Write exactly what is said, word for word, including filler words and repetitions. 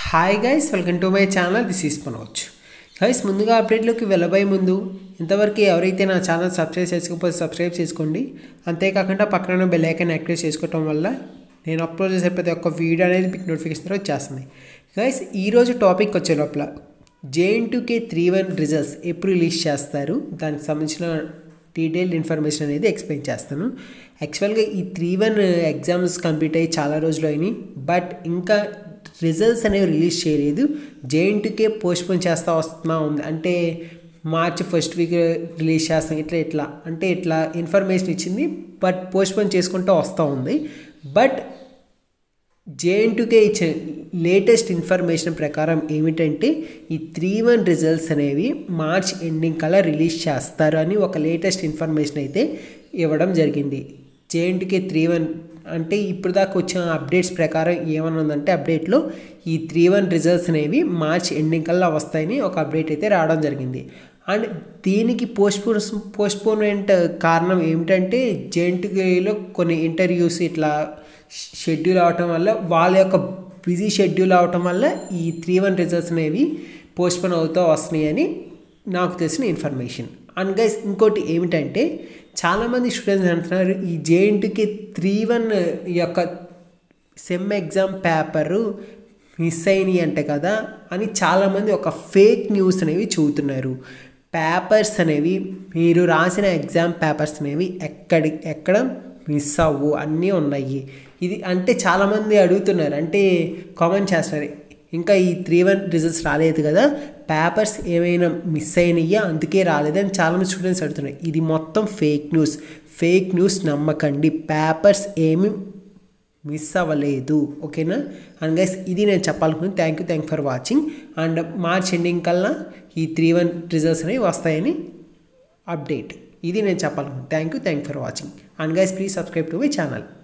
Hi guys, welcome to my channel. This is Manoj. Guys, ముందుగా అప్డేట్లోకి వెళ్ళబోయే ముందు ఇంతవరకు ఎవరైతే నా ఛానల్ సబ్స్క్రైబ్ చేసుకోకపోతే సబ్స్క్రైబ్ చేసుకోండి. అంతేకాకుండా పక్కన బెల్ ఐకాన్ యాక్టివేట్ చేసుకోవడం వల్ల నేను అప్లోడ్ చేసే ప్రతి ఒక్క వీడియో అనేది మీకు నోటిఫికేషన్ వచ్చేస్తుంది. గైస్, ఈరోజు టాపిక్ వచ్చే లోపల జేఎన్టీయూకే త్రీ వన్ రిజల్ట్స్ ఎప్పుడు రిలీజ్ చేస్తారు, దానికి సంబంధించిన డీటెయిల్డ్ ఇన్ఫర్మేషన్ అనేది ఎక్స్ప్లెయిన్ చేస్తాను. యాక్చువల్గా ఈ త్రీ వన్ ఎగ్జామ్స్ కంప్లీట్ అయ్యి చాలా రోజులు అయినాయి, బట్ ఇంకా రిజల్ట్స్ అనేవి రిలీజ్ చేయలేదు. జేఎన్టీయూకే పోస్ట్పోన్ చేస్తూ వస్తున్నా ఉంది. అంటే మార్చ్ ఫస్ట్ వీక్ రిలీజ్ చేస్తాం, ఇట్లా ఇట్లా అంటే ఇట్లా ఇన్ఫర్మేషన్ ఇచ్చింది, బట్ పోస్ట్పోన్ చేసుకుంటూ వస్తూ ఉంది. బట్ జేఎన్టీయూకే ఇచ్చే లేటెస్ట్ ఇన్ఫర్మేషన్ ప్రకారం ఏమిటంటే ఈ త్రీ వన్ రిజల్ట్స్ అనేవి మార్చ్ ఎండింగ్ కల్లా రిలీజ్ చేస్తారు అని ఒక లేటెస్ట్ ఇన్ఫర్మేషన్ అయితే ఇవ్వడం జరిగింది. జేఎన్టీయూకే త్రీ వన్ అంటే ఇప్పుడు దాకా వచ్చిన అప్డేట్స్ ప్రకారం ఏమన్నా ఉందంటే అప్డేట్లో ఈ త్రీ వన్ రిజల్ట్స్ అనేవి మార్చ్ ఎండింగ్ కల్లా వస్తాయని ఒక అప్డేట్ అయితే రావడం జరిగింది. అండ్ దీనికి పోస్ట్పోన్ పోస్ట్పోన్మెంట్ కారణం ఏమిటంటే జేఎన్టీయూకేలో కొన్ని ఇంటర్వ్యూస్ ఇట్లా షెడ్యూల్ అవటం వల్ల, వాళ్ళ యొక్క బిజీ షెడ్యూల్ అవటం వల్ల ఈ త్రీ వన్ రిజల్ట్స్ అనేవి పోస్ట్పోన్ అవుతూ వస్తున్నాయి అని నాకు తెలిసిన ఇన్ఫర్మేషన్. అండ్ గైస్, ఇంకోటి ఏమిటంటే చాలామంది స్టూడెంట్స్ అంటున్నారు ఈ జేఎన్టీయూకే త్రీ వన్ యొక్క సెమ్ ఎగ్జామ్ పేపరు మిస్ అయినాయి అంటే కదా అని చాలామంది ఒక ఫేక్ న్యూస్ అనేవి చూస్తున్నారు. పేపర్స్ అనేవి, మీరు రాసిన ఎగ్జామ్ పేపర్స్ అనేవి ఎక్కడి ఎక్కడ మిస్ అవ్వు, అన్నీ ఉన్నాయి. ఇది అంటే చాలామంది అడుగుతున్నారు, అంటే కామెంట్ చేస్తున్నారు, ఇంకా ఈ త్రీ వన్ రిజల్ట్స్ రాలేదు కదా, పేపర్స్ ఏమైనా మిస్ అయినాయా అందుకే రాలేదని చాలామంది స్టూడెంట్స్ అడుగుతున్నారు. ఇది మొత్తం ఫేక్ న్యూస్. ఫేక్ న్యూస్ నమ్మకండి, పేపర్స్ ఏమి మిస్ అవ్వలేదు, ఓకేనా? అండ్ గైస్, ఇది నేను చెప్పాలనుకుంది. Thank you thank for watching. And March ending కల్లా ఈ త్రీ వన్ రిజల్ట్స్ అనేవి వస్తాయని అప్డేట్. ఇది నేను చెప్పాలనుకుంది. Thank you thank for watching. And guys, please subscribe to my channel.